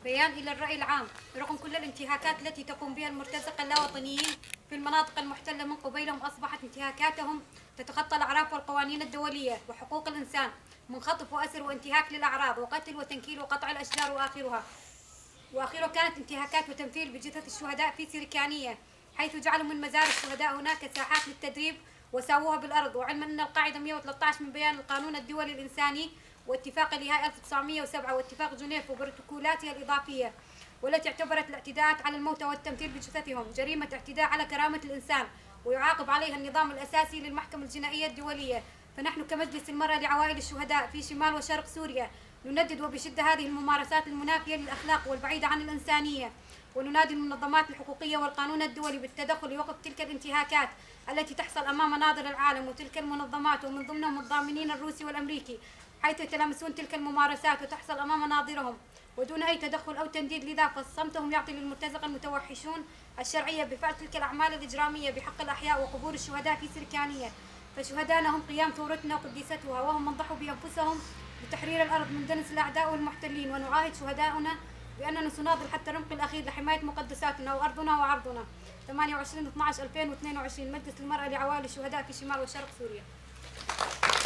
بيان إلى الرأي العام رغم كل الانتهاكات التي تقوم بها المرتزقة اللاوطنيين في المناطق المحتلة من قبيلهم، أصبحت انتهاكاتهم تتخطى الأعراف والقوانين الدولية وحقوق الإنسان، من خطف وأسر وانتهاك للأعراض وقتل وتنكيل وقطع الأشجار وآخرها كانت انتهاكات وتمثيل بجثث الشهداء في سركانية، حيث جعلوا من مزار الشهداء هناك ساحات للتدريب وساووها بالأرض. وعلما أن القاعدة 113 من بيان القانون الدولي الإنساني واتفاق الإيهاء 1907 واتفاق جنيف وبروتوكولاتها الإضافية، والتي اعتبرت الاعتداءات على الموتى والتمثيل بجثثهم جريمة اعتداء على كرامة الإنسان ويعاقب عليها النظام الأساسي للمحكمة الجنائية الدولية، فنحن كمجلس المرأة لعوائل الشهداء في شمال وشرق سوريا نندد وبشدة هذه الممارسات المنافية للأخلاق والبعيدة عن الإنسانية، وننادي المنظمات الحقوقية والقانون الدولي بالتدخل لوقف تلك الانتهاكات التي تحصل أمام ناظر العالم وتلك المنظمات ومن ضمنهم الضامنين الروسي والأمريكي، حيث يتلامسون تلك الممارسات وتحصل أمام ناظرهم ودون أي تدخل أو تنديد. لذا فصمتهم يعطي للمرتزقة المتوحشون الشرعية بفعل تلك الأعمال الإجرامية بحق الأحياء وقبور الشهداء في سركانية، فشهدانا هم قيام ثورتنا وقديستها، وهم من ضحوا بأنفسهم لتحرير الأرض من دنس الأعداء والمحتلين. ونعاهد شهداؤنا بأننا سناضل حتى الرمق الأخير لحماية مقدساتنا وأرضنا وعرضنا. 28/12/2022 مجلس المرأة لعوائل الشهداء في شمال وشرق سوريا.